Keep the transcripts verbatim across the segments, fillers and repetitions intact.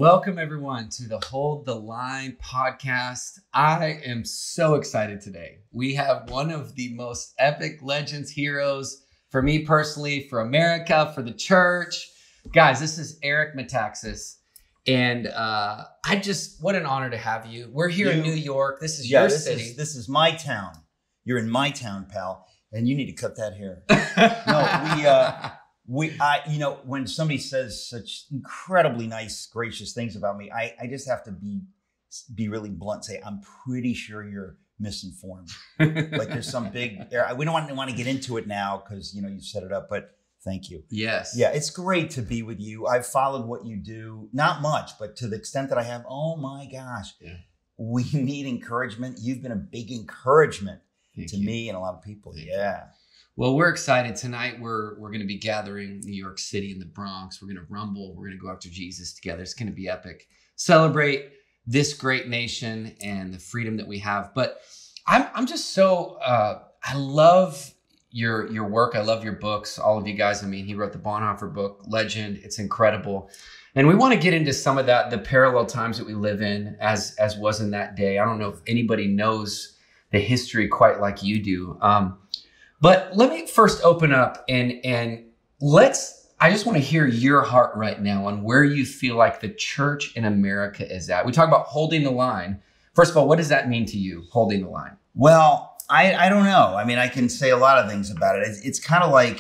Welcome everyone to the Hold the Line podcast. I am so excited today. We have one of the most epic legends, heroes for me personally, for America, for the church. Guys, this is Eric Metaxas. And uh, I just, what an honor to have you. We're here you, in New York. This is yeah, your this city. Is, this is my town. You're in my town, pal. And you need to cut that hair. no, we... Uh, We, I, you know, when somebody says such incredibly nice, gracious things about me, I, I just have to be, be really blunt. Say, I'm pretty sure you're misinformed. Like there's some big. We don't want to want to get into it now because you know you set it up. But thank you. Yes. Yeah, it's great to be with you. I've followed what you do, not much, but to the extent that I have. Oh my gosh, yeah. We need encouragement. You've been a big encouragement thank to you. me and a lot of people. Thank yeah. You. Well, we're excited. Tonight, we're we're going to be gathering New York City in the Bronx. We're going to rumble. We're going to go after Jesus together. It's going to be epic. Celebrate this great nation and the freedom that we have. But I'm I'm just so, uh, I love your your work. I love your books. All of you guys. I mean, he wrote the Bonhoeffer book, Legend. It's incredible. And we want to get into some of that, the parallel times that we live in as, as was in that day. I don't know if anybody knows the history quite like you do. Um, But let me first open up and and let's, I just want to hear your heart right now on where you feel like the church in America is at. We talk about holding the line. First of all, what does that mean to you, holding the line? Well, I, I don't know. I mean, I can say a lot of things about it. It's, it's kind of like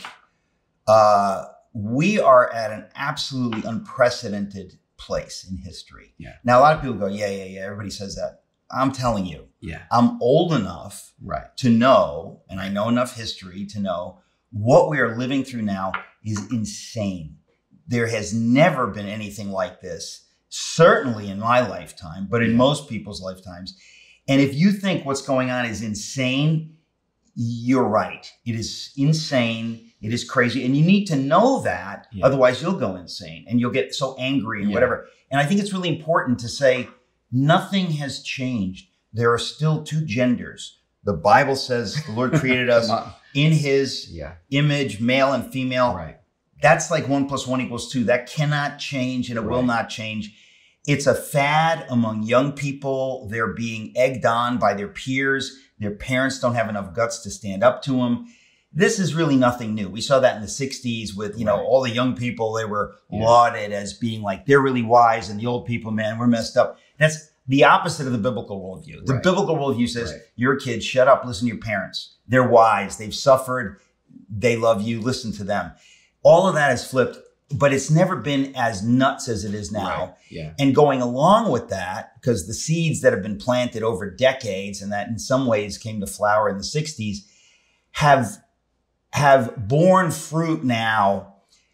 uh, we are at an absolutely unprecedented place in history. Yeah. Now, a lot of people go, yeah, yeah, yeah. Everybody says that. I'm telling you, yeah, I'm old enough right. to know, and I know enough history to know what we are living through now is insane. There has never been anything like this, certainly in my lifetime, but in yeah. most people's lifetimes. And if you think what's going on is insane, you're right. It is insane. It is crazy. And you need to know that. Yeah. Otherwise, you'll go insane and you'll get so angry and yeah. whatever. And I think it's really important to say, nothing has changed. There are still two genders. The Bible says the Lord created us in his yeah. image, male and female. Right. That's like one plus one equals two. That cannot change and it right. will not change. It's a fad among young people. They're being egged on by their peers. Their parents don't have enough guts to stand up to them. This is really nothing new. We saw that in the sixties with, you know, right. all the young people. They were yeah. lauded as being like, they're really wise. And the old people, man, we're messed up. That's the opposite of the biblical worldview. The right. biblical worldview says, right. you're a kid, shut up, listen to your parents. They're wise. They've suffered. They love you. Listen to them. All of that is flipped, but it's never been as nuts as it is now. Right. Yeah. And going along with that, because the seeds that have been planted over decades and that in some ways came to flower in the sixties have, have borne fruit now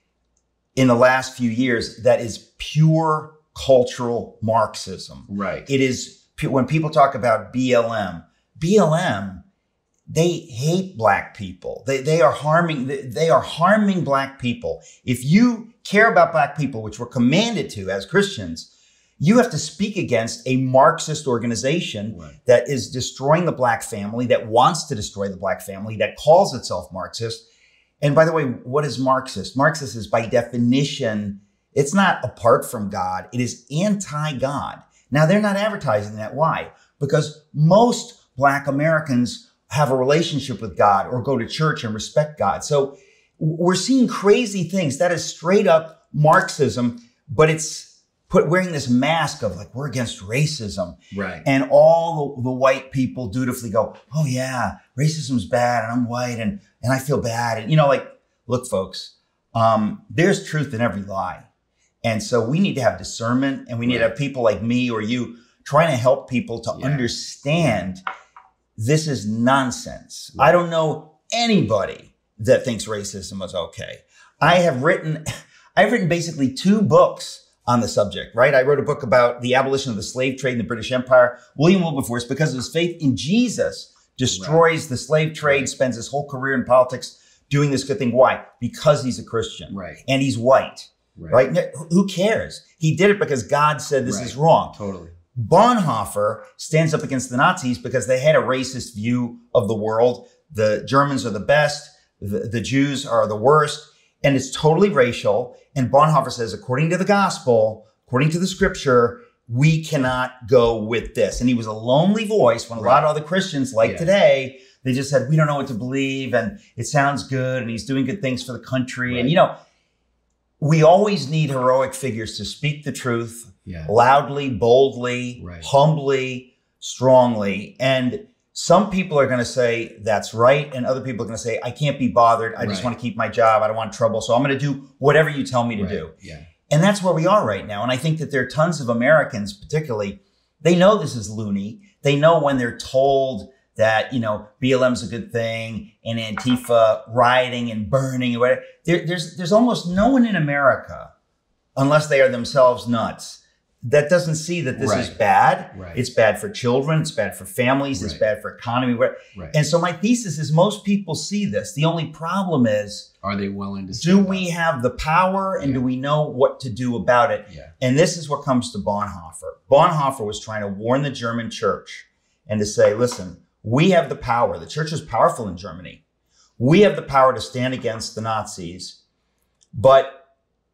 in the last few years that is pure cultural Marxism. Right. It is when people talk about B L M, B L M, they hate black people. They, they are harming, they are harming black people. If you care about black people, which we're commanded to as Christians, you have to speak against a Marxist organization right. that is destroying the black family, that wants to destroy the black family, that calls itself Marxist. And by the way, what is Marxist? Marxist is by definition, it's not apart from God. It is anti-God. Now, they're not advertising that. Why? Because most black Americans have a relationship with God or go to church and respect God. So we're seeing crazy things. That is straight up Marxism, but it's put wearing this mask of like, we're against racism. Right. And all the, the white people dutifully go, oh yeah, racism's bad and I'm white and, and I feel bad. And you know, like, look, folks, um, there's truth in every lie. And so we need to have discernment and we need right. to have people like me or you trying to help people to yeah. understand this is nonsense. Right. I don't know anybody that thinks racism is okay. I have written, I've written basically two books on the subject, right? I wrote a book about the abolition of the slave trade in the British Empire. William Wilberforce, because of his faith in Jesus, destroys right. the slave trade, right. spends his whole career in politics doing this good thing. Why? Because he's a Christian. Right. And he's white. Right. right? Who cares? He did it because God said this right. is wrong. Totally. Bonhoeffer stands up against the Nazis because they had a racist view of the world. The Germans are the best. The, the Jews are the worst. And it's totally racial. And Bonhoeffer says, according to the gospel, according to the scripture, we cannot go with this. And he was a lonely voice when a Right. lot of other Christians like Yeah. today, they just said, we don't know what to believe. And it sounds good. And he's doing good things for the country. Right. And, you know, we always need heroic figures to speak the truth Yeah. loudly, boldly, Right. humbly, strongly. And some people are going to say that's right. And other people are going to say, I can't be bothered. I just Right. want to keep my job. I don't want trouble. So I'm going to do whatever you tell me to Right. do. Yeah. And that's where we are right now. And I think that there are tons of Americans, particularly, they know this is loony. They know when they're told that, you know, B L M's a good thing and Antifa rioting and burning or whatever. There, there's, there's almost no one in America, unless they are themselves nuts, that doesn't see that this is Right. bad. Right. It's bad for children. It's bad for families. It's Right. bad for economy. whatever. Right. And so my thesis is most people see this. The only problem is, Are they willing to do stand we up? have the power and Yeah. do we know what to do about it? Yeah. And this is what comes to Bonhoeffer. Bonhoeffer was trying to warn the German church and to say, listen, we have the power. The church is powerful in Germany. We have the power to stand against the Nazis, but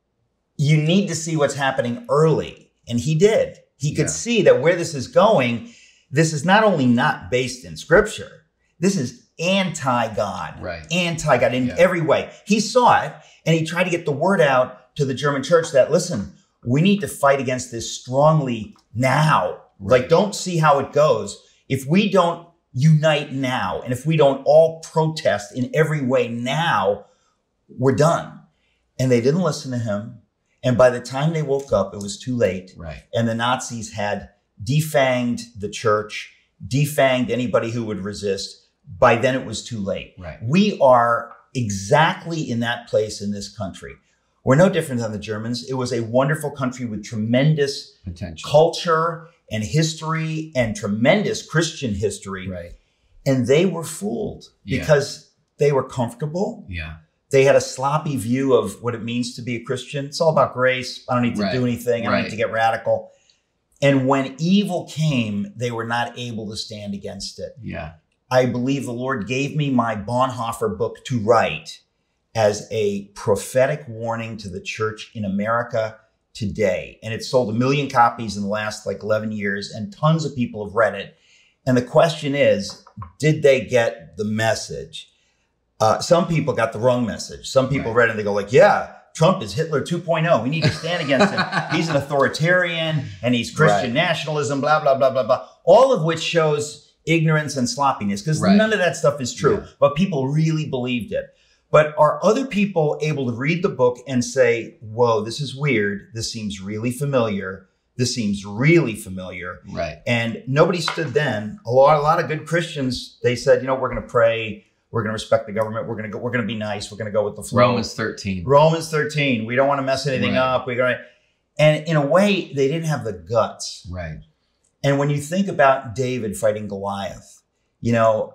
you need to see what's happening early. And he did. He could Yeah. see that where this is going, this is not only not based in scripture, this is anti-God, Right. anti-God in Yeah. every way. He saw it and he tried to get the word out to the German church that, listen, we need to fight against this strongly now. Right. Like, don't see how it goes. If we don't unite now, and if we don't all protest in every way now, we're done. And they didn't listen to him. And by the time they woke up, it was too late. Right. And the Nazis had defanged the church, defanged anybody who would resist. By then it was too late. Right. We are exactly in that place in this country. We're no different than the Germans. It was a wonderful country with tremendous Potential. culture and history and tremendous Christian history. Right. And they were fooled Yeah. because they were comfortable. Yeah. They had a sloppy view of what it means to be a Christian. It's all about grace. I don't need to Right. do anything. I don't Right. need to get radical. And when evil came, they were not able to stand against it. Yeah. I believe the Lord gave me my Bonhoeffer book to write as a prophetic warning to the church in America today. And it's sold a million copies in the last like eleven years, and tons of people have read it. And the question is, did they get the message? Uh, some people got the wrong message. Some people Right. read it and they go like, yeah, Trump is Hitler two point oh. We need to stand against him. He's an authoritarian and he's Christian Right. nationalism, blah, blah, blah, blah, blah. All of which shows ignorance and sloppiness because Right. none of that stuff is true. Yeah. But people really believed it. But are other people able to read the book and say, whoa, this is weird. This seems really familiar. This seems really familiar. Right. And nobody stood then. A lot, a lot of good Christians, they said, you know, we're going to pray. We're going to respect the government. We're going to go, we're going to be nice. We're going to go with the flow. Romans thirteen. Romans thirteen. We don't want to mess anything Right. up. We're going to, and in a way, they didn't have the guts. Right. And when you think about David fighting Goliath, you know,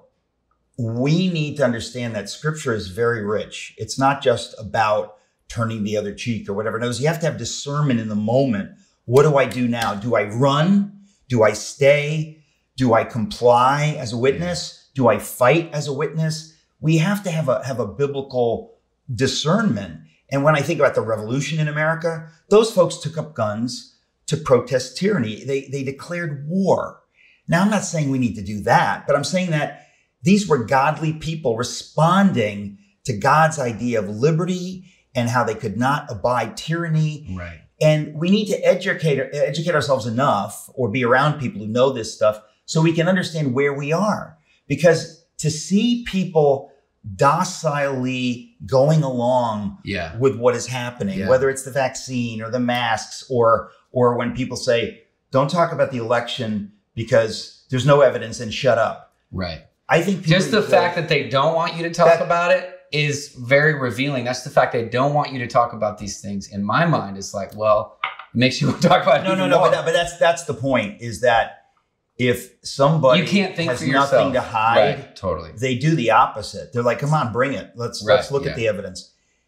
we need to understand that scripture is very rich. It's not just about turning the other cheek or whatever. No, you have to have discernment in the moment. What do I do now? Do I run? Do I stay? Do I comply as a witness? Do I fight as a witness? We have to have a, have a biblical discernment. And when I think about the revolution in America, those folks took up guns to protest tyranny. They, they declared war. Now, I'm not saying we need to do that, but I'm saying that these were godly people responding to God's idea of liberty and how they could not abide tyranny. Right. And we need to educate, educate ourselves enough or be around people who know this stuff so we can understand where we are. Because to see people docilely going along Yeah. with what is happening, Yeah. whether it's the vaccine or the masks or or when people say, don't talk about the election because there's no evidence and shut up. Right. I think people Just the need to- fact that they don't want you to talk That- about it is very revealing. That's the fact they don't want you to talk about these things. In my mind, it's like, well, it makes you want to talk about it. No, no, even no, more. but, that, but that's that's the point, is that if somebody You can't think has for yourself. nothing to hide, Right. Totally. they do the opposite. They're like, come on, bring it. Let's let's Right, look yeah. at the evidence.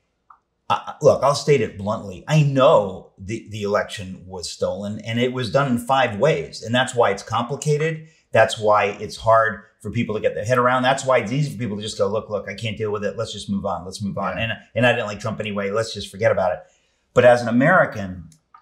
Uh, look, I'll state it bluntly. I know the, the election was stolen and it was done in five ways. And that's why it's complicated. That's why it's hard for people to get their head around. That's why it's easy for people to just go, look, look, I can't deal with it. Let's just move on. Let's move on. Yeah. And, and I didn't like Trump anyway. Let's just forget about it. But as an American,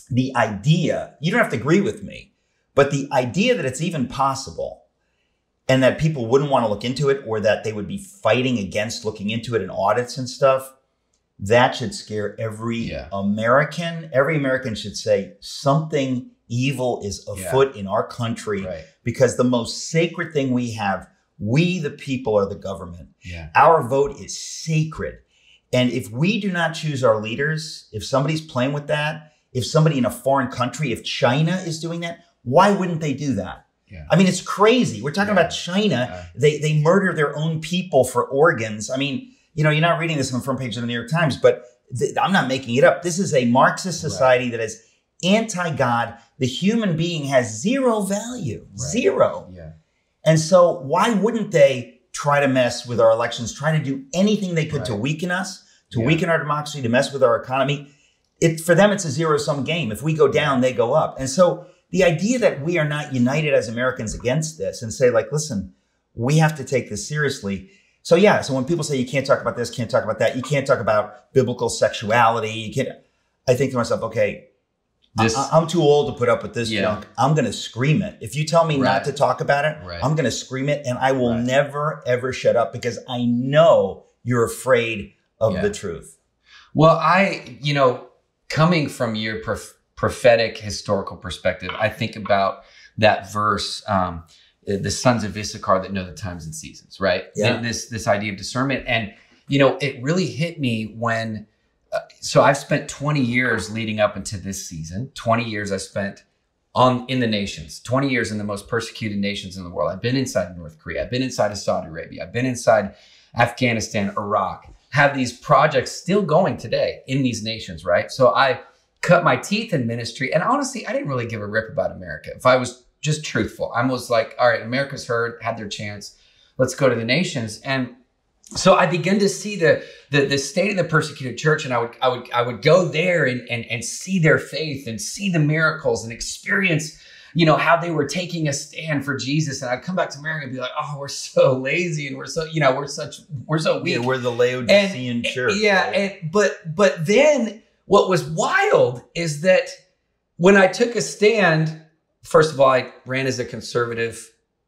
the idea, you don't have to agree with me, but the idea that it's even possible and that people wouldn't want to look into it, or that they would be fighting against looking into it in audits and stuff, that should scare every yeah. American. Every American should say something evil is afoot yeah. in our country, right. because the most sacred thing we have, we the people are the government. Yeah. Our vote is sacred. And if we do not choose our leaders, if somebody's playing with that, if somebody in a foreign country, if China is doing that, why wouldn't they do that? Yeah. I mean, it's crazy. We're talking yeah. about China. Yeah. They they murder their own people for organs. I mean, you know, you're not reading this on the front page of the New York Times, but th- I'm not making it up. This is a Marxist society right. that is anti-God. The human being has zero value, right. zero. Yeah. And so why wouldn't they try to mess with our elections, try to do anything they could right. to weaken us, to yeah. weaken our democracy, to mess with our economy? It, for them, it's a zero-sum game. If we go down, they go up. And so the idea that we are not united as Americans against this and say, like, listen, we have to take this seriously. So yeah, so when people say you can't talk about this, can't talk about that, you can't talk about biblical sexuality, you can't, I think to myself, okay, this, I, I'm too old to put up with this yeah. junk. I'm going to scream it. If you tell me right. not to talk about it, right. I'm going to scream it, and I will right. never, ever shut up, because I know you're afraid of yeah. the truth. Well, I, you know, coming from your prof- prophetic historical perspective, I think about that verse, um, the sons of Issachar that know the times and seasons, right? Yeah. And this, this idea of discernment. And, you know, it really hit me when, uh, so I've spent twenty years leading up into this season. twenty years I spent on in the nations, twenty years in the most persecuted nations in the world. I've been inside North Korea. I've been inside of Saudi Arabia. I've been inside Afghanistan, Iraq, have these projects still going today in these nations, right? So I cut my teeth in ministry. And honestly, I didn't really give a rip about America. If I was just truthful, I was like, all right, America's heard, had their chance. Let's go to the nations. And so I began to see the, the, the state of the persecuted church. And I would, I would, I would go there and, and, and see their faith and see the miracles and experience, you know, how they were taking a stand for Jesus. And I'd come back to America and be like, oh, we're so lazy. And we're so, you know, we're such, we're so weak. Yeah, we're the Laodicean and, church. Yeah. Right? And, but, but then what was wild is that when I took a stand, first of all, I ran as a conservative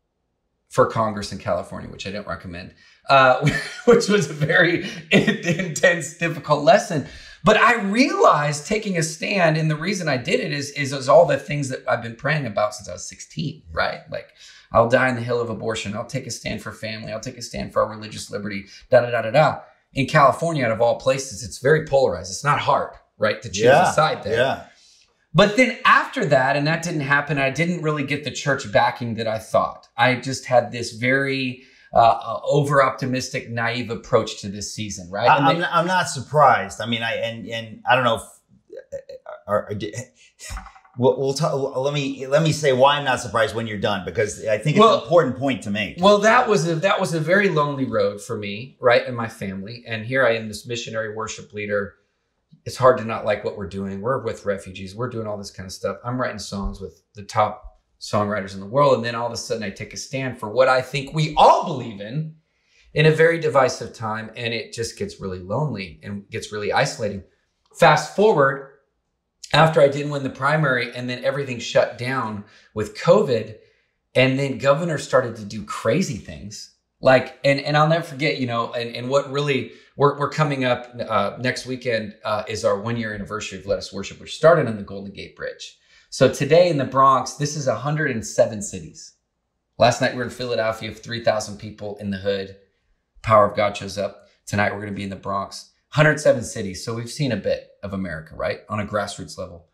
for Congress in California, which I don't recommend, uh, which was a very intense, difficult lesson. But I realized taking a stand, and the reason I did it is, is, is all the things that I've been praying about since I was sixteen, right? Like, I'll die on the hill of abortion. I'll take a stand for family. I'll take a stand for our religious liberty, da, da, da, da, da. In California, out of all places, it's very polarized. It's not hard, right, to choose yeah, a side there. Yeah. But then after that, and that didn't happen, I didn't really get the church backing that I thought. I just had this very uh, over-optimistic, naive approach to this season, right? I, And I'm, they, not, I'm not surprised. I mean, I and and I don't know. If, or, or, we'll, we'll talk, let me let me say why I'm not surprised when you're done, because I think it's well, an important point to make. Well, that was a that was a very lonely road for me, right, and my family. And here I am, this missionary worship leader. It's hard to not like what we're doing. We're with refugees. We're doing all this kind of stuff. I'm writing songs with the top songwriters in the world. And then all of a sudden I take a stand for what I think we all believe in, in a very divisive time. And it just gets really lonely and gets really isolating. Fast forward, after I didn't win the primary and then everything shut down with COVID, and then governors started to do crazy things. Like, and, and I'll never forget, you know, and, and what really, we're, we're coming up uh, next weekend uh, is our one year anniversary of Let Us Worship, which started on the Golden Gate Bridge. So today in the Bronx, this is one hundred seven cities. Last night we were in Philadelphia, three thousand people in the hood. Power of God shows up. Tonight we're going to be in the Bronx. one hundred seven cities. So we've seen a bit of America, right? On a grassroots level.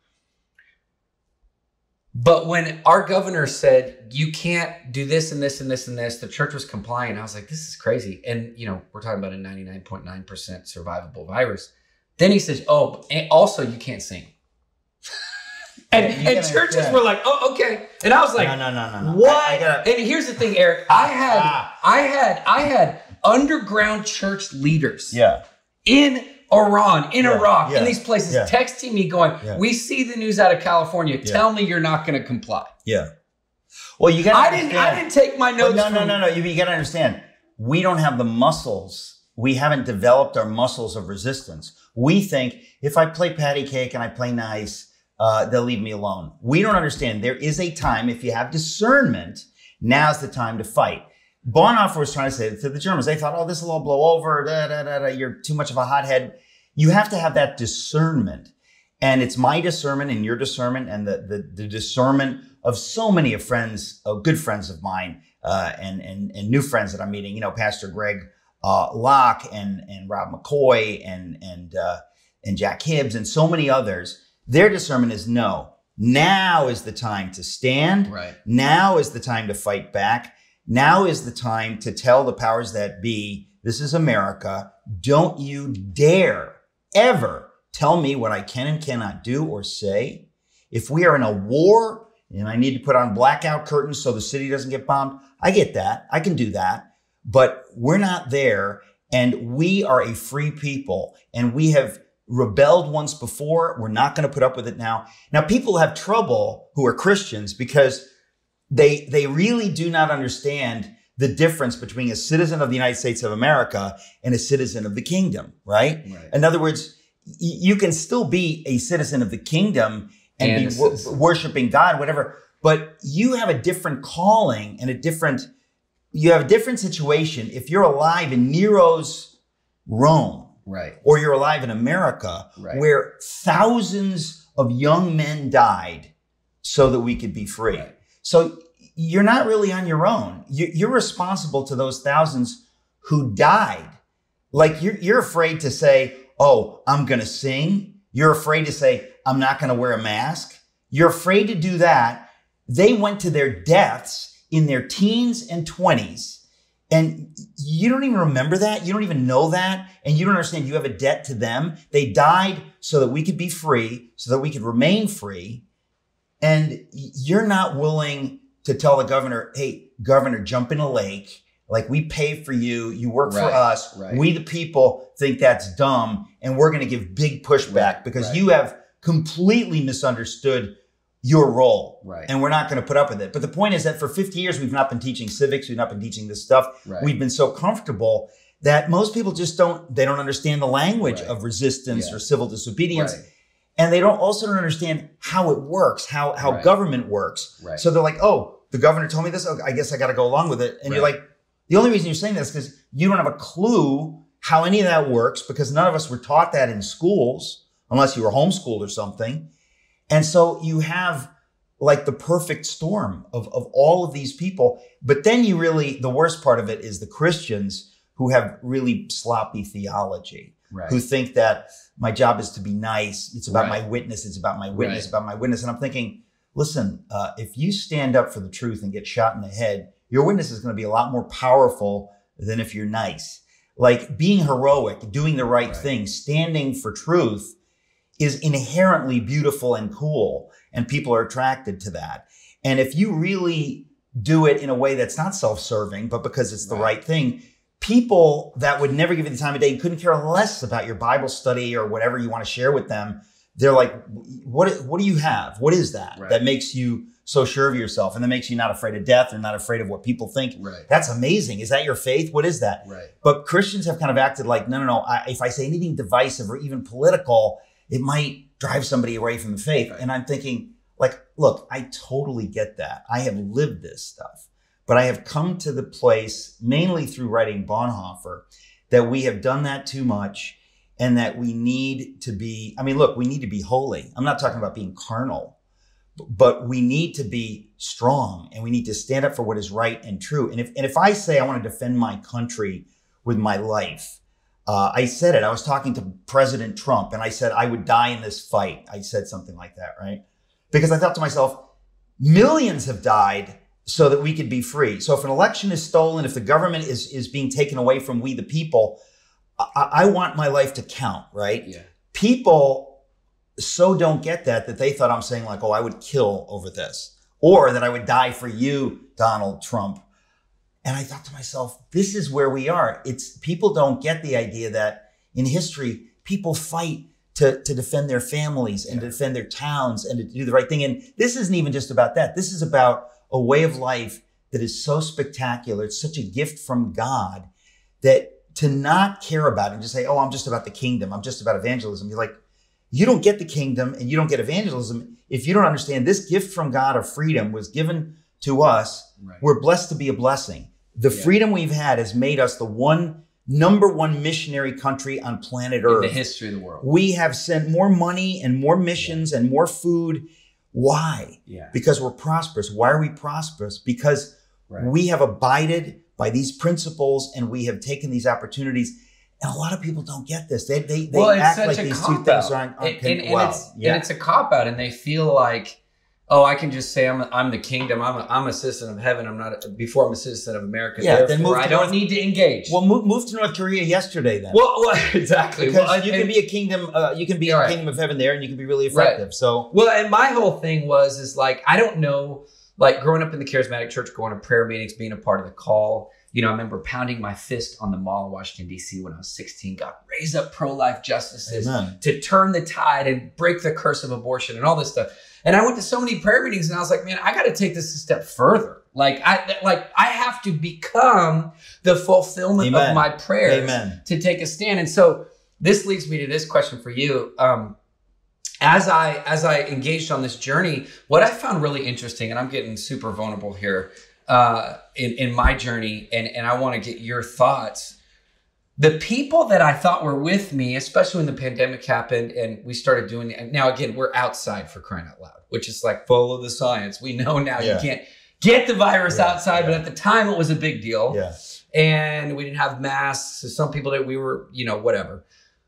But when our governor said, you can't do this and this and this and this, the church was complying. I was like, this is crazy. And, you know, we're talking about a ninety-nine point nine percent survivable virus. Then he says, oh, and also you can't sing. and and churches understand. Were like, oh, okay. And I was like, no, no, no, no, no. What? I, I gotta... And here's the thing, Eric. I had, ah. I had, I had underground church leaders yeah. in Iran, in yeah, Iraq, yeah, in these places, yeah. texting me going, yeah. we see the news out of California. Yeah. Tell me you're not going to comply. Yeah. Well, you got to I didn't, I didn't take my notes. No, no, from, no, no. You, you got to understand. We don't have the muscles. We haven't developed our muscles of resistance. We think if I play patty cake and I play nice, uh, they'll leave me alone. We don't understand. There is a time, if you have discernment, now's the time to fight. Bonhoeffer was trying to say to the Germans, they thought, oh, this will all blow over. Da, da, da, da, you're too much of a hothead. You have to have that discernment. And it's my discernment and your discernment and the, the, the discernment of so many of friends, of good friends of mine, uh, and, and, and new friends that I'm meeting, you know, Pastor Greg, uh, Locke and, and Rob McCoy and, and, uh, and Jack Hibbs and so many others. Their discernment is no, now is the time to stand. Right. Now is the time to fight back. Now is the time to tell the powers that be, this is America. Don't you dare ever tell me what I can and cannot do or say. If we are in a war and I need to put on blackout curtains so the city doesn't get bombed, I get that. I can do that. But we're not there, and we are a free people, and we have rebelled once before. We're not going to put up with it now. Now, people have trouble who are Christians because they, they really do not understand the difference between a citizen of the United States of America and a citizen of the kingdom, right? Right. In other words, you can still be a citizen of the kingdom and, and be wor- worshiping God, whatever, but you have a different calling and a different, you have a different situation if you're alive in Nero's Rome, right, or you're alive in America, right, where thousands of young men died so that we could be free. Right. So you're not really on your own. You're responsible to those thousands who died. Like you're, you're afraid to say, oh, I'm going to sing. You're afraid to say, I'm not going to wear a mask. You're afraid to do that. They went to their deaths in their teens and twenties. And you don't even remember that. You don't even know that. And you don't understand you have a debt to them. They died so that we could be free, so that we could remain free. And you're not willing to tell the governor, hey, governor, jump in a lake. Like, we pay for you. You work right, for us. Right. We, the people, think that's dumb. And we're going to give big pushback right, because right. you have completely misunderstood your role. Right. And we're not going to put up with it. But the point is that for fifty years, we've not been teaching civics. We've not been teaching this stuff. Right. We've been so comfortable that most people just don't, they don't understand the language right. of resistance yeah. or civil disobedience. Right. And they don't also don't understand how it works, how, how right. government works. Right. So they're like, oh, the governor told me this. Oh, I guess I got to go along with it. And right. you're like, the only reason you're saying this is because you don't have a clue how any of that works, because none of us were taught that in schools, unless you were homeschooled or something. And so you have like the perfect storm of, of all of these people. But then you really, the worst part of it is the Christians who have really sloppy theology, right. who think that my job is to be nice. It's about right. my witness. It's about my witness, right. about my witness. And I'm thinking, listen, uh, if you stand up for the truth and get shot in the head, your witness is going to be a lot more powerful than if you're nice. Like being heroic, doing the right, right. thing, standing for truth is inherently beautiful and cool. And people are attracted to that. And if you really do it in a way that's not self-serving, but because it's the right, right thing, people that would never give you the time of day, couldn't care less about your Bible study or whatever you want to share with them. They're like, what, what do you have? What is that right. that makes you so sure of yourself and that makes you not afraid of death or not afraid of what people think? Right. That's amazing. Is that your faith? What is that? Right. But Christians have kind of acted like, no, no, no. I, if I say anything divisive or even political, it might drive somebody away from the faith. Right. And I'm thinking, like, look, I totally get that. I have lived this stuff, but I have come to the place, mainly through writing Bonhoeffer, that we have done that too much and that we need to be, I mean, look, we need to be holy. I'm not talking about being carnal, but we need to be strong and we need to stand up for what is right and true. And if, and if I say I want to defend my country with my life, Uh, I said it. I was talking to President Trump and I said I would die in this fight. I said something like that, right? Because I thought to myself, millions have died so that we could be free. So if an election is stolen, if the government is, is being taken away from we the people, I, I want my life to count, right? Yeah. People so don't get that, that they thought I'm saying like, oh, I would kill over this, or that I would die for you, Donald Trump. And I thought to myself, this is where we are. It's people don't get the idea that in history, people fight to, to defend their families and yeah. to defend their towns and to do the right thing. And this isn't even just about that. This is about a way of life that is so spectacular. It's such a gift from God that to not care about it and just say, oh, I'm just about the kingdom. I'm just about evangelism. You're like, you don't get the kingdom and you don't get evangelism if you don't understand this gift from God of freedom was given to us. Right. We're blessed to be a blessing. The Yeah. freedom we've had has made us the one number one missionary country on planet In Earth. the history of the world. We have sent more money and more missions and more food. Why? Yeah. Because we're prosperous. Why are we prosperous? Because Right. we have abided by these principles and we have taken these opportunities. And a lot of people don't get this. They they, they well, it's act like like a these two cop things out. aren't, aren't and, and, and well, it's yeah. and it's a cop out, and they feel like, oh, I can just say I'm a, I'm the kingdom. I'm a, I'm a citizen of heaven. I'm not a, before I'm a citizen of America. Yeah, then Therefore, move to I don't North- need to engage. Well, move, move to North Korea yesterday then. well, well exactly. because well, you and- can be a kingdom, uh, you can be Right. a kingdom of heaven there, and you can be really Right. effective. So Well, and my whole thing was is like I don't know, like growing up in the charismatic church, going to prayer meetings, being a part of the call. You know, I remember pounding my fist on the mall in Washington, D C when I was sixteen. God, raise up pro-life justices Amen. to turn the tide and break the curse of abortion and all this stuff. And I went to so many prayer meetings, and I was like, man, I got to take this a step further. Like I, like I have to become the fulfillment Amen. of my prayers Amen. to take a stand. And so this leads me to this question for you. Um, As I as I engaged on this journey, what I found really interesting, and I'm getting super vulnerable here uh, in in my journey, and and I want to get your thoughts. The people that I thought were with me, especially when the pandemic happened, and we started doing it. Now again, we're outside for crying out loud, which is like follow the science. We know now Yeah. you can't get the virus Yeah, outside, yeah. but at the time it was a big deal, yeah, and we didn't have masks. So some people that we were, you know, whatever,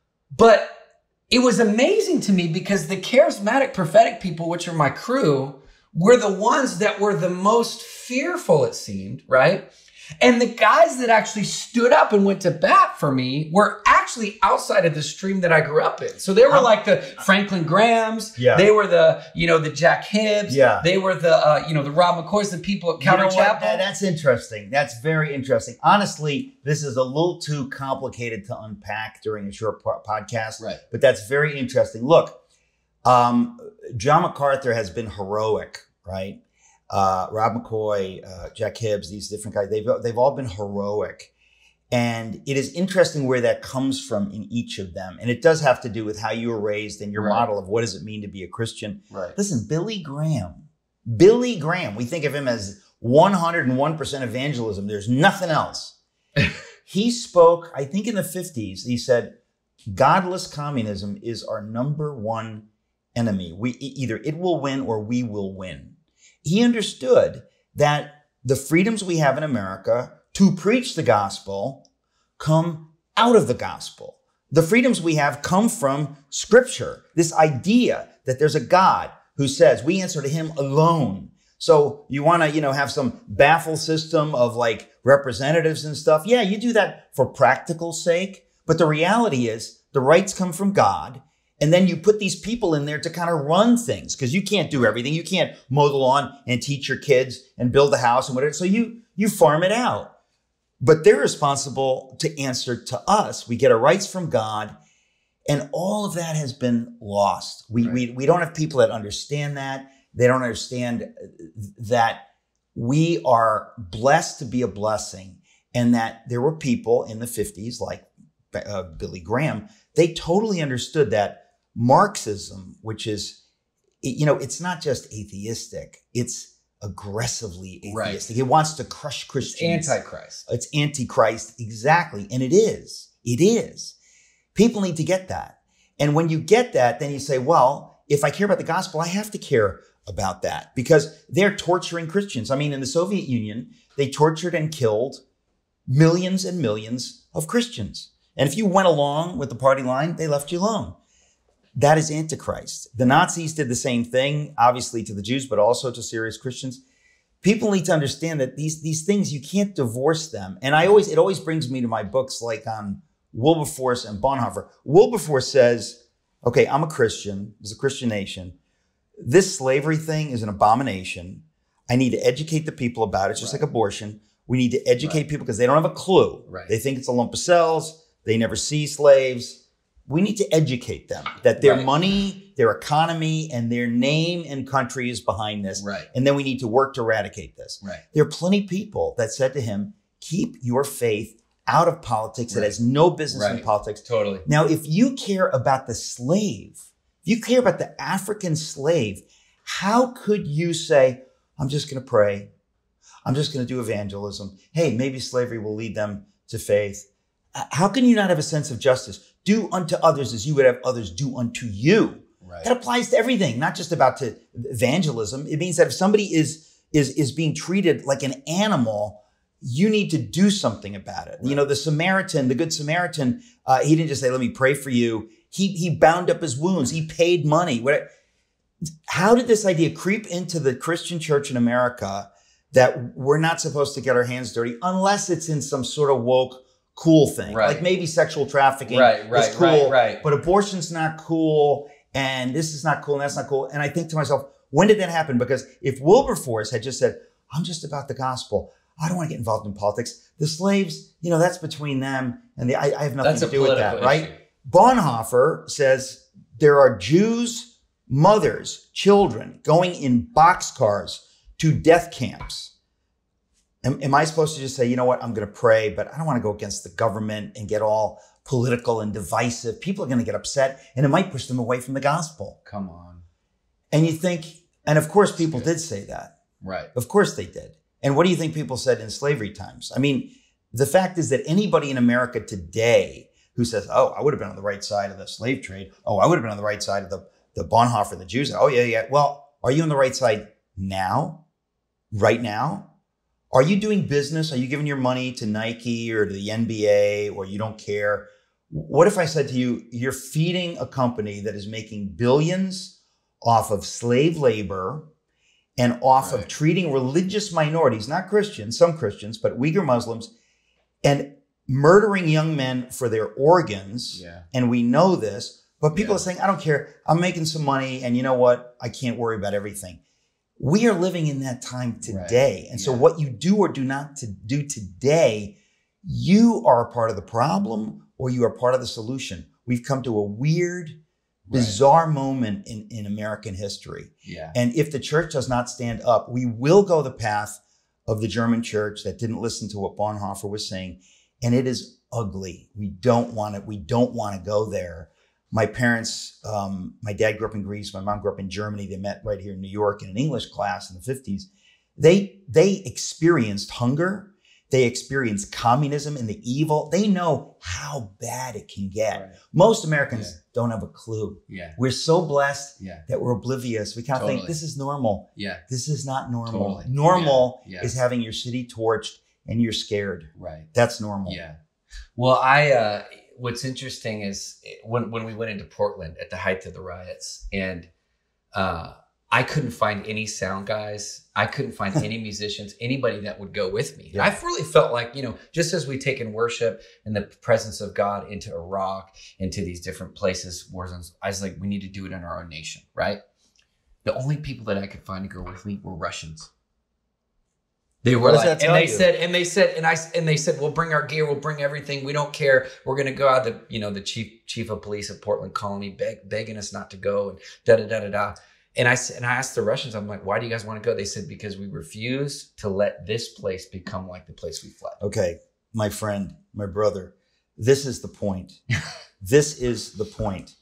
but it was amazing to me because the charismatic prophetic people, which are my crew, were the ones that were the most fearful, it seemed, right? And the guys that actually stood up and went to bat for me were actually outside of the stream that I grew up in. So they were Um, like the Franklin Grahams. Yeah. They were the, you know, the Jack Hibbs. Yeah. They were the, uh, you know, the Rob McCoys, the people at You Calvary know what? Chapel. That- that's interesting. That's very interesting. Honestly, this is a little too complicated to unpack during a short po- podcast. Right. But that's very interesting. Look, um, John MacArthur has been heroic, right? Uh, Rob McCoy, uh, Jack Hibbs, these different guys, they've, they've all been heroic. And it is interesting where that comes from in each of them. And it does have to do with how you were raised and your Right. model of what does it mean to be a Christian. Right. Listen, Billy Graham, Billy Graham, we think of him as one hundred one percent evangelism. There's nothing else. He spoke, I think in the fifties, he said, godless communism is our number one enemy. We e- either it will win or we will win. He understood that the freedoms we have in America to preach the gospel come out of the gospel. The freedoms we have come from scripture. This idea that there's a God who says we answer to him alone. So you want to, you know, have some baffle system of like representatives and stuff. Yeah, you do that for practical sake. But the reality is the rights come from God. And then you put these people in there to kind of run things because you can't do everything. You can't mow the lawn and teach your kids and build a house and whatever. So you, you farm it out. But they're responsible to answer to us. We get our rights from God. And all of that has been lost. We, Right. we, we don't have people that understand that. They don't understand that we are blessed to be a blessing and that there were people in the fifties like uh, Billy Graham. They totally understood that Marxism, which is, you know, it's not just atheistic. It's aggressively atheistic. Right. It wants to crush Christians. Antichrist. It's antichrist, exactly. And it is. It is. People need to get that. And when you get that, then you say, well, if I care about the gospel, I have to care about that because they're torturing Christians. I mean, in the Soviet Union, they tortured and killed millions and millions of Christians. And if you went along with the party line, they left you alone. That is Antichrist. The Nazis did the same thing, obviously to the Jews, but also to serious Christians. People need to understand that these, these things, you can't divorce them. And I always, it always brings me to my books like on Wilberforce and Bonhoeffer. Wilberforce says, okay, I'm a Christian. There's a Christian nation. This slavery thing is an abomination. I need to educate the people about it, just Right. like abortion. We need to educate Right. people because they don't have a clue. Right. They think it's a lump of cells. They never see slaves. We need to educate them that their Right. money, their economy, and their name and country is behind this. Right. And then we need to work to eradicate this. Right. There are plenty of people that said to him, keep your faith out of politics. It Right. has no business in Right. politics. Totally. Now, if you care about the slave, you care about the African slave, how could you say, I'm just going to pray. I'm just going to do evangelism. Hey, maybe slavery will lead them to faith. How can you not have a sense of justice? Do unto others as you would have others do unto you. Right. That applies to everything, not just about to evangelism. It means that if somebody is, is, is being treated like an animal, you need to do something about it. Right. You know, the Samaritan, the Good Samaritan, uh, he didn't just say, let me pray for you. He, he bound up his wounds. He paid money. What, how did this idea creep into the Christian church in America that we're not supposed to get our hands dirty unless it's in some sort of woke, cool thing? Right. Like maybe sexual trafficking right, right, is cool, right, right. but abortion's not cool, and this is not cool, and that's not cool. And I think to myself, when did that happen? Because if Wilberforce had just said, I'm just about the gospel, I don't want to get involved in politics. The slaves, you know, that's between them, and the, I, I have nothing that's to do with that, issue. right? Bonhoeffer says there are Jews, mothers, children going in boxcars to death camps. Am, am I supposed to just say, you know what, I'm going to pray, but I don't want to go against the government and get all political and divisive. People are going to get upset, and it might push them away from the gospel. Come on. And you think, and of course people did say that. Right. Of course they did. And what do you think people said in slavery times? I mean, the fact is that anybody in America today who says, oh, I would have been on the right side of the slave trade. Oh, I would have been on the right side of the, the Bonhoeffer, the Jews. Oh, yeah, yeah. Well, are you on the right side now? Right now? Are you doing business? Are you giving your money to Nike or to the N B A, or you don't care? What if I said to you, you're feeding a company that is making billions off of slave labor and off right. of treating religious minorities, not Christians, some Christians, but Uyghur Muslims, and murdering young men for their organs. Yeah. And we know this, but people yeah. are saying, I don't care. I'm making some money, and you know what? I can't worry about everything. We are living in that time today. Right. And yeah. so what you do or do not to do today, you are a part of the problem or you are part of the solution. We've come to a weird, bizarre right. moment in, in American history. Yeah. And if the church does not stand up, we will go the path of the German church that didn't listen to what Bonhoeffer was saying. And it is ugly. We don't want it. We don't want to go there. My parents, um, my dad grew up in Greece. My mom grew up in Germany. They met right here in New York in an English class in the fifties. They, they experienced hunger. They experienced communism and the evil. They know how bad it can get. Right. Most Americans yeah. don't have a clue. Yeah. We're so blessed yeah. that we're oblivious. We kind of totally. think this is normal. Yeah. This is not normal. Totally. Normal yeah. Yeah. is having your city torched and you're scared. Right. That's normal. Yeah. Well, I, uh, what's interesting is when, when we went into Portland at the height of the riots, and uh, I couldn't find any sound guys. I couldn't find any musicians, anybody that would go with me. Yeah. I really felt like, you know, just as we take in worship and the presence of God into Iraq, into these different places, war zones, I was like, we need to do it in our own nation, right? The only people that I could find to go with me were Russians. They were like, and they you? said, and they said, and I, and they said, we'll bring our gear, we'll bring everything. We don't care. We're going to go out. The, you know, the chief, chief of police of Portland calling me, beg, begging us not to go, and da da da da da. And I and I asked the Russians, I'm like, why do you guys want to go? They said, because we refuse to let this place become like the place we fled. Okay, my friend, my brother, this is the point. This is the point.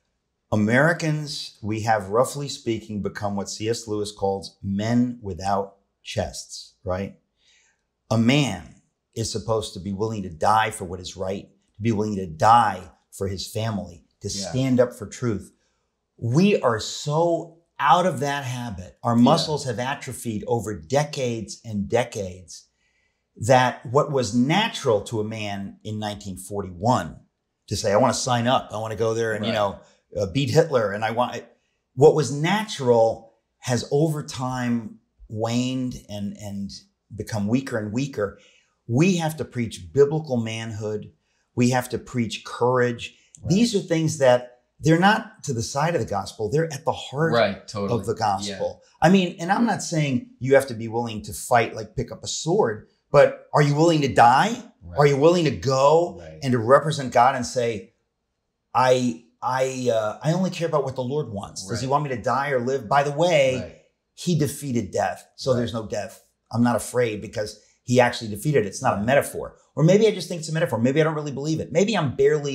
Americans, we have, roughly speaking, become what C S Lewis calls men without chests, right? A man is supposed to be willing to die for what is right, to be willing to die for his family, to yeah. stand up for truth. We are so out of that habit. Our muscles yeah. have atrophied over decades and decades, that what was natural to a man in nineteen forty-one to say, I want to sign up, I want to go there and, right. you know, uh, beat Hitler. And I want, what was natural has over time waned and, and become weaker and weaker. We have to preach biblical manhood. We have to preach courage. Right. These are things that they're not to the side of the gospel. They're at the heart right, totally. of the gospel. Yeah. I mean, and I'm not saying you have to be willing to fight, like pick up a sword, but are you willing to die? Right. Are you willing to go right. and to represent God and say, I, I, uh, I only care about what the Lord wants. Right. Does he want me to die or live? By the way, right. he defeated death. So right. there's no death. I'm not afraid because he actually defeated it. It's not a metaphor. Or maybe I just think it's a metaphor. Maybe I don't really believe it. Maybe I'm barely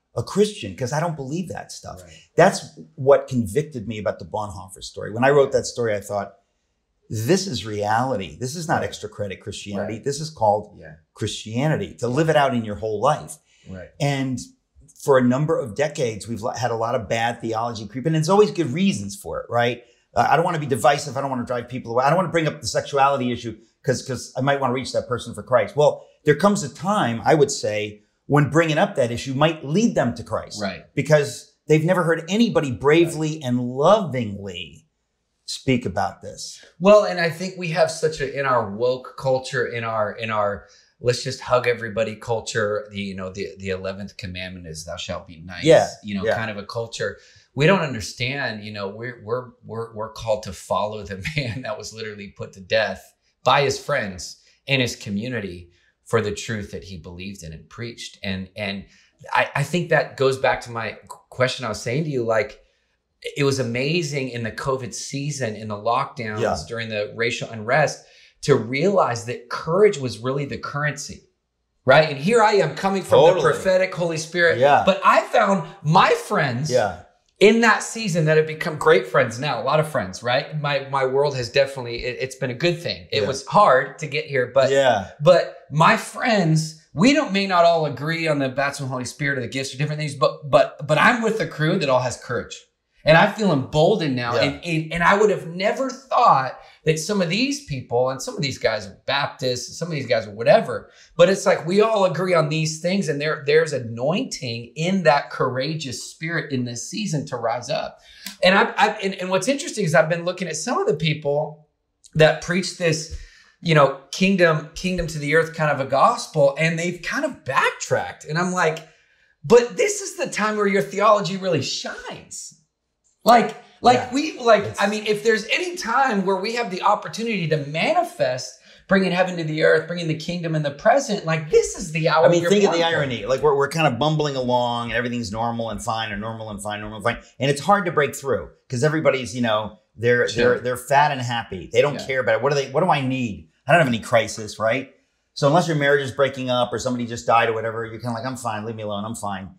a Christian because I don't believe that stuff. Right. That's what convicted me about the Bonhoeffer story. When I wrote that story, I thought, this is reality. This is not Right. extra credit Christianity. Right. This is called Yeah. Christianity, to live it out in your whole life. Right. And for a number of decades, we've had a lot of bad theology creep in. And there's always good reasons for it, right? Uh, I don't want to be divisive. I don't want to drive people away. I don't want to bring up the sexuality issue because because I might want to reach that person for Christ. Well, there comes a time, I would say, when bringing up that issue might lead them to Christ. Right. Because they've never heard anybody bravely right. and lovingly speak about this. Well, and I think we have such a, in our woke culture, in our, in our, let's just hug everybody culture, the, you know, the, the eleventh commandment is thou shalt be nice, yeah, you know, yeah. kind of a culture. We don't understand, you know, we're, we're, we're, we're called to follow the man that was literally put to death by his friends and his community for the truth that he believed in and preached. And, and I, I think that goes back to my question I was saying to you, like, it was amazing in the COVID season, in the lockdowns, yeah. during the racial unrest, to realize that courage was really the currency, right? And here I am coming from totally. the prophetic Holy Spirit. Yeah. But I found my friends yeah. in that season that have become great friends now, a lot of friends, right? My my world has definitely, it, it's been a good thing. It yeah. was hard to get here, but yeah. but my friends, we don't may not all agree on the baptism of the Holy Spirit or the gifts or different things, but but but I'm with a crew that all has courage. And I feel emboldened now. Yeah. And, and, and I would have never thought that some of these people, and some of these guys are Baptists, some of these guys are whatever, but it's like we all agree on these things, and there, there's anointing in that courageous spirit in this season to rise up. And, I've, I've, and, and what's interesting is I've been looking at some of the people that preach this, you know, kingdom, kingdom to the earth kind of a gospel, and they've kind of backtracked. And I'm like, but this is the time where your theology really shines. Like, like yeah. we, like, it's, I mean, if there's any time where we have the opportunity to manifest, bringing heaven to the earth, bringing the kingdom in the present, like this is the hour. I mean, you're think of born the for. irony. Like we're, we're kind of bumbling along and everything's normal and fine or normal and fine, normal and fine. And it's hard to break through because everybody's, you know, they're, Sure. they're, they're fat and happy. They don't Yeah. care about it. What do they, what do I need? I don't have any crisis, right? So unless your marriage is breaking up or somebody just died or whatever, you're kind of like, I'm fine. Leave me alone. I'm fine.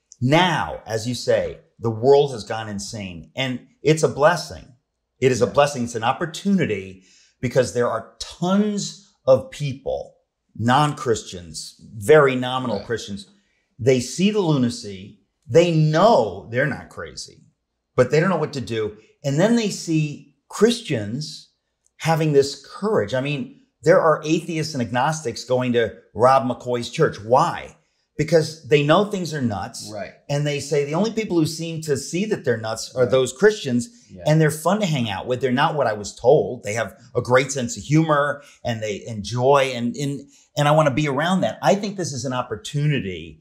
Now, as you say, the world has gone insane and it's a blessing. It is a blessing. It's an opportunity because there are tons of people, non-Christians, very nominal Right. Christians. They see the lunacy. They know they're not crazy, but they don't know what to do. And then they see Christians having this courage. I mean, there are atheists and agnostics going to Rob McCoy's church. Why? Because they know things are nuts. Right. And they say the only people who seem to see that they're nuts are Right. those Christians. Yeah. And they're fun to hang out with. They're not what I was told. They have a great sense of humor and they enjoy and, and, and I want to be around that. I think this is an opportunity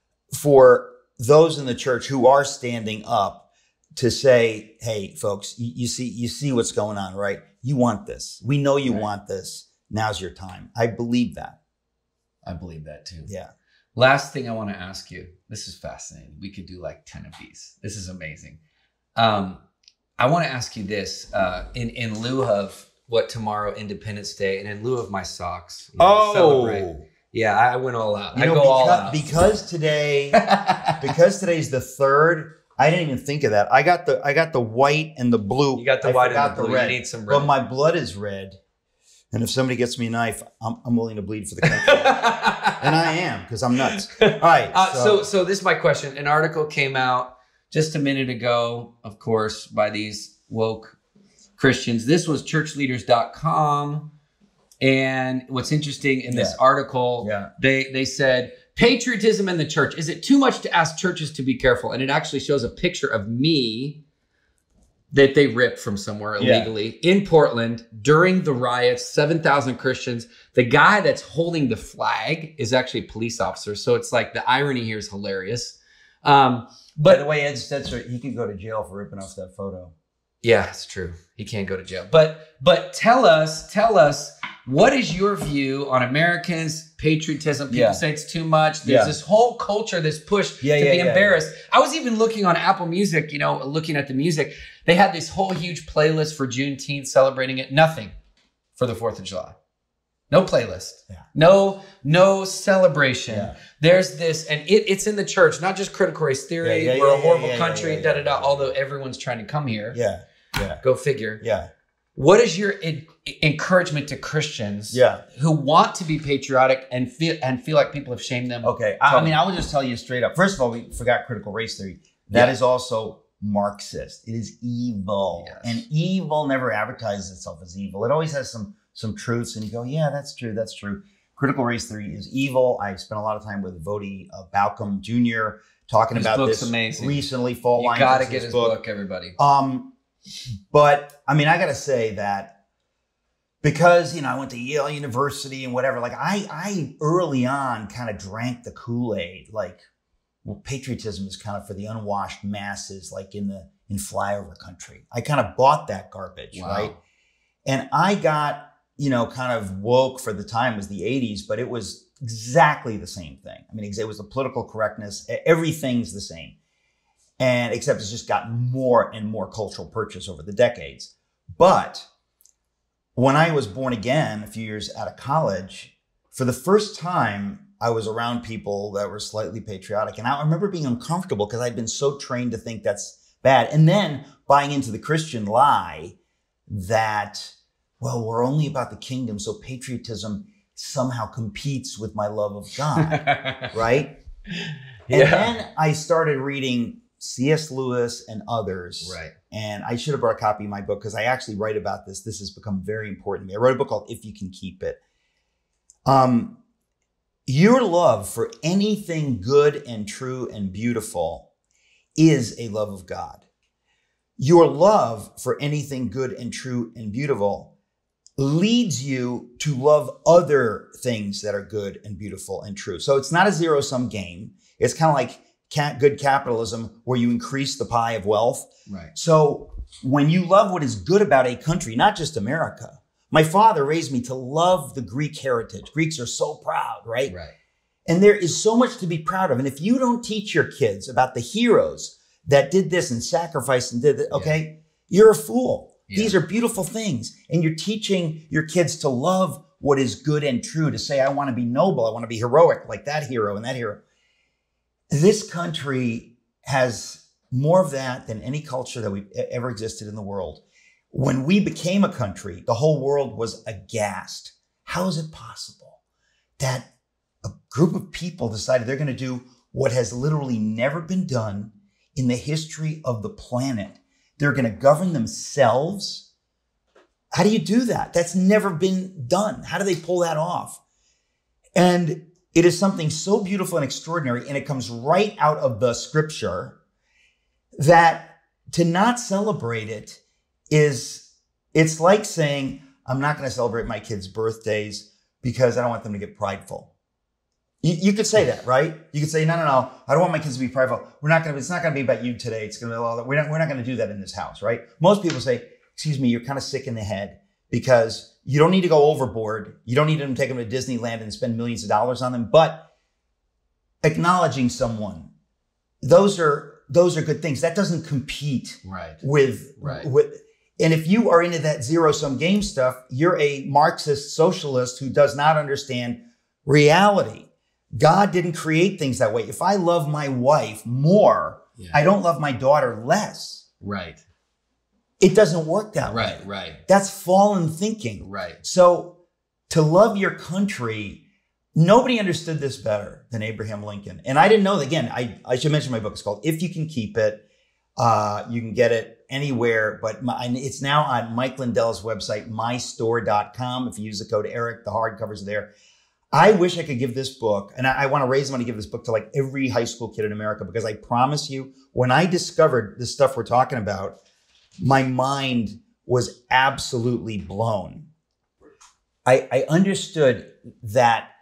for those in the church who are standing up to say, hey, folks, you, you see, you see what's going on, right? You want this. We know you Right. want this. Now's your time. I believe that. I believe that too. Yeah. Last thing I want to ask you. This is fascinating. We could do like ten of these. This is amazing. Um, I want to ask you this, uh, in, in lieu of what tomorrow, Independence Day, and in lieu of my socks. You know, celebrate. Yeah, I went all out. You I know, go because, all out. because today, because today's the third, I didn't even think of that. I got the, I got the white and the blue. You got the I white forgot and the blue. red. You need some red. But my blood is red. And if somebody gets me a knife, I'm, I'm willing to bleed for the country. And I am, because I'm nuts. All right. Uh, so, so, so this is my question. An article came out just a minute ago, of course, by these woke Christians. This was church leaders dot com. And what's interesting in this Yeah. article, Yeah. they, they said, patriotism in the church. Is it too much to ask churches to be careful? And it actually shows a picture of me that they ripped from somewhere Yeah. illegally in Portland during the riots, seven thousand Christians. The guy that's holding the flag is actually a police officer. So it's like the irony here is hilarious. Um, by but the way, Ed Stetzer, he could go to jail for ripping off that photo. yeah, it's true. He can't go to jail. But but tell us, tell us, what is your view on Americans, patriotism? People Yeah. say it's too much. There's Yeah. this whole culture, this push Yeah, to yeah, be yeah, embarrassed. I was even looking on Apple Music, you know, looking at the music. They had this whole huge playlist for Juneteenth celebrating it. Nothing for the fourth of July. No playlist. Yeah. No, no celebration. Yeah. There's this, and it, it's in the church, not just critical race theory. Yeah, yeah, we're yeah, a horrible yeah, yeah, country, yeah, yeah, da da da. yeah, yeah. Although everyone's trying to come here. Yeah. Yeah. Go figure. Yeah. What is your en- encouragement to Christians Yeah. who want to be patriotic and feel and feel like people have shamed them? Okay. I, Tell I mean, me. I will just tell you straight up. First of all, we forgot critical race theory. That Yeah. is also Marxist. It is evil. Yes. And evil never advertises itself as evil. It always has some some truths, and you go, yeah, that's true, that's true. Critical race theory is evil. I spent a lot of time with Vodi uh, Balcom Junior talking His about book's this amazing. recently. Fault You Lines got to is get his his book, everybody. Um, but I mean, I got to say that because, you know, I went to Yale University and whatever, like I, I early on kind of drank the Kool-Aid, like, well, patriotism is kind of for the unwashed masses, like in the, in flyover country. I kind of bought that garbage, Wow. right? And I got, you know, kind of woke for the time. It was the eighties, but it was exactly the same thing. I mean, it was the political correctness. Everything's the same. And except it's just gotten more and more cultural purchase over the decades. But when I was born again, a few years out of college, for the first time, I was around people that were slightly patriotic. And I remember being uncomfortable because I'd been so trained to think that's bad. And then buying into the Christian lie that, well, we're only about the kingdom, so patriotism somehow competes with my love of God, right? And Yeah. then I started reading C S Lewis and others. Right. And I should have brought a copy of my book because I actually write about this. This has become very important to me. I wrote a book called If You Can Keep It. Um, your love for anything good and true and beautiful is a love of God. Your love for anything good and true and beautiful leads you to love other things that are good and beautiful and true. So it's not a zero-sum game. It's kind of like ca- good capitalism where you increase the pie of wealth. Right. So when you love what is good about a country, not just America, my father raised me to love the Greek heritage. Greeks are so proud, right? Right. And there is so much to be proud of. And if you don't teach your kids about the heroes that did this and sacrificed and did that, okay, yeah. you're a fool. Yeah. These are beautiful things. And you're teaching your kids to love what is good and true, to say, I want to be noble. I want to be heroic like that hero and that hero. This country has more of that than any culture that we've ever existed in the world. When we became a country, the whole world was aghast. How is it possible that a group of people decided they're going to do what has literally never been done in the history of the planet? They're going to govern themselves. How do you do that? That's never been done. How do they pull that off? And it is something so beautiful and extraordinary, and it comes right out of the scripture, that to not celebrate it is, it's like saying, I'm not going to celebrate my kids' birthdays because I don't want them to get prideful. You, you could say that, right? You could say, no, no, no, I don't want my kids to be prideful. We're not going to, it's not going to be about you today. It's going to be all that. We're not, we're not going to do that in this house, right? Most people say, excuse me, you're kind of sick in the head because you don't need to go overboard. You don't need to take them to Disneyland and spend millions of dollars on them, but acknowledging someone, those are, those are good things. That doesn't compete right. with, right. with, and if you are into that zero-sum game stuff, you're a Marxist socialist who does not understand reality. God didn't create things that way. If I love my wife more, yeah. I don't love my daughter less. Right. It doesn't work that right, way. Right, right. That's fallen thinking. Right. So to love your country, nobody understood this better than Abraham Lincoln. And I didn't know that. Again, I, I should mention my book. It's called If You Can Keep It. Uh, you can get it anywhere, but my, it's now on Mike Lindell's website, my store dot com. If you use the code Eric, the hardcovers are there. I wish I could give this book, and I, I want to raise money to give this book to like every high school kid in America, because I promise you, when I discovered the stuff we're talking about, my mind was absolutely blown. I, I understood that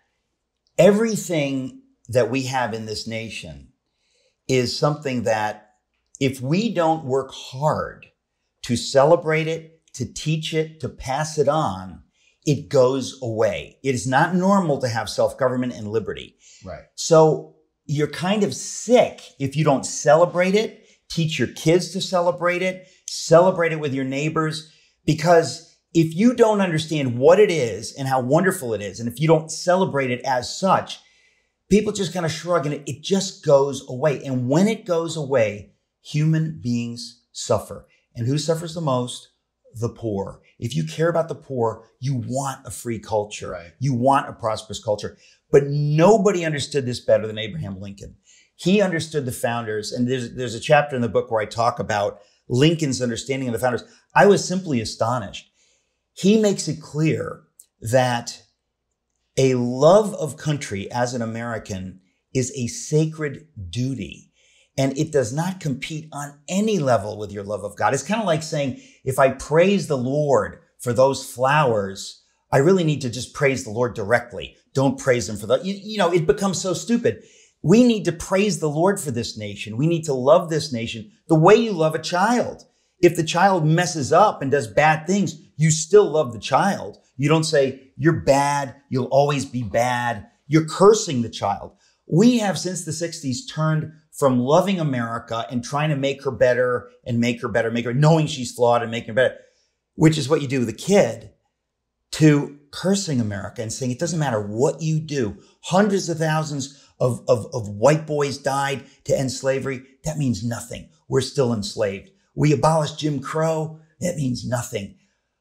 everything that we have in this nation is something that if we don't work hard to celebrate it, to teach it, to pass it on, it goes away. It is not normal to have self-government and liberty. Right. So you're kind of sick if you don't celebrate it, teach your kids to celebrate it, celebrate it with your neighbors, because if you don't understand what it is and how wonderful it is, and if you don't celebrate it as such, people just kind of shrug and it, it just goes away. And when it goes away, human beings suffer. And who suffers the most? The poor. If you care about the poor, you want a free culture. Right. You want a prosperous culture. But nobody understood this better than Abraham Lincoln. He understood the founders. And there's, there's a chapter in the book where I talk about Lincoln's understanding of the founders. I was simply astonished. He makes it clear that a love of country as an American is a sacred duty, and it does not compete on any level with your love of God. It's kind of like saying, if I praise the Lord for those flowers, I really need to just praise the Lord directly. Don't praise him for that. You, you know, it becomes so stupid. We need to praise the Lord for this nation. We need to love this nation the way you love a child. If the child messes up and does bad things, you still love the child. You don't say, you're bad, you'll always be bad. You're cursing the child. We have, since the sixties, turned from loving America and trying to make her better and make her better, make her, knowing she's flawed and making her better, which is what you do with a kid, to cursing America and saying, it doesn't matter what you do. Hundreds of thousands of, of, of white boys died to end slavery. That means nothing. We're still enslaved. We abolished Jim Crow. That means nothing.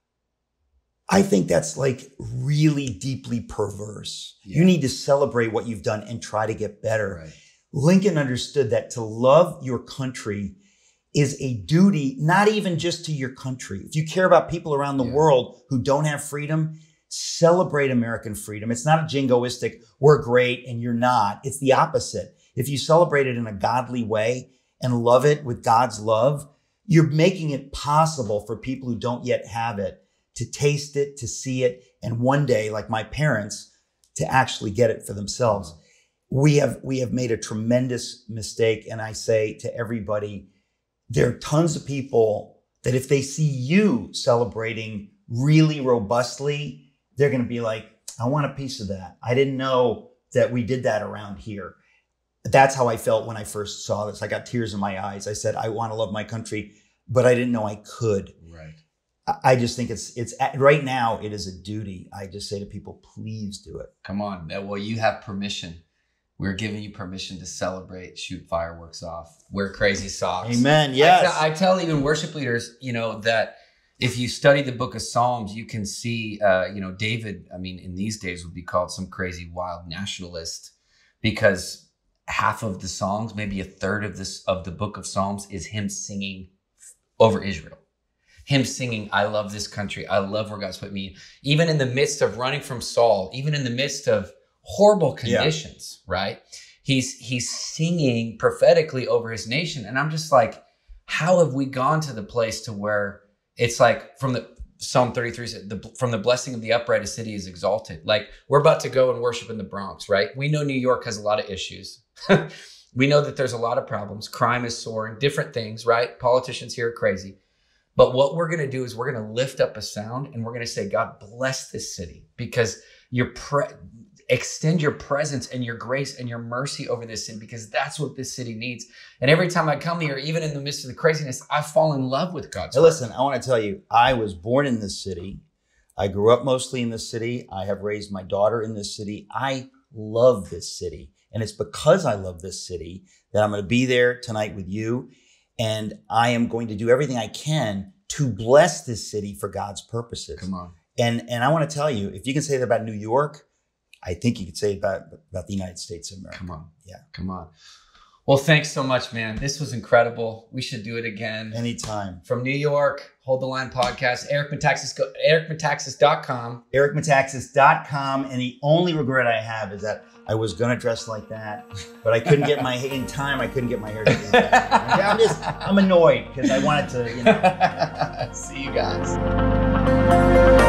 I think that's like really deeply perverse. Yeah. You need to celebrate what you've done and try to get better. Right. Lincoln understood that to love your country is a duty, not even just to your country. If you care about people around the yeah. world who don't have freedom, celebrate American freedom. It's not a jingoistic, we're great and you're not. It's the opposite. If you celebrate it in a godly way and love it with God's love, you're making it possible for people who don't yet have it to taste it, to see it, and one day, like my parents, to actually get it for themselves. We have, we have made a tremendous mistake. And I say to everybody, there are tons of people that if they see you celebrating really robustly, they're going to be like, I want a piece of that. I didn't know that we did that around here. That's how I felt when I first saw this. I got tears in my eyes. I said, I want to love my country, but I didn't know I could. Right. I just think it's, it's right now, it is a duty. I just say to people, please do it. Come on. Well, you have permission. We're giving you permission to celebrate, shoot fireworks off, wear crazy socks. Amen. Yes. I, I tell even worship leaders, you know, that if you study the book of Psalms, you can see, uh, you know, David, I mean, in these days would be called some crazy wild nationalist, because half of the songs, maybe a third of this, of the book of Psalms is him singing over Israel. Him singing, I love this country. I love where God's put me. Even in the midst of running from Saul, even in the midst of horrible conditions, yeah. right? He's, he's singing prophetically over his nation. And I'm just like, how have we gone to the place to where it's like from the Psalm thirty-three, the, from the blessing of the upright, a city is exalted. Like we're about to go and worship in the Bronx, right? We know New York has a lot of issues. We know that there's a lot of problems. Crime is soaring, different things, right? Politicians here are crazy. But what we're going to do is we're going to lift up a sound and we're going to say, God, bless this city, because your pre extend your presence and your grace and your mercy over this city, because that's what this city needs. And every time I come here, even in the midst of the craziness, I fall in love with God's hey, listen, I want to tell you, I was born in this city. I grew up mostly in this city. I have raised my daughter in this city. I love this city. And it's because I love this city that I'm going to be there tonight with you. And I am going to do everything I can to bless this city for God's purposes. Come on. And, and I want to tell you, if you can say that about New York, I think you could say about, about the United States of America. Come on. Yeah. Come on. Well, thanks so much, man. This was incredible. We should do it again. Anytime. From New York, Hold the Line Podcast, Eric Metaxas, go, eric metaxas dot com. eric metaxas dot com. And the only regret I have is that I was going to dress like that, but I couldn't get my, in time, I couldn't get my hair together. I'm just, I'm annoyed because I wanted to, you know. See you guys.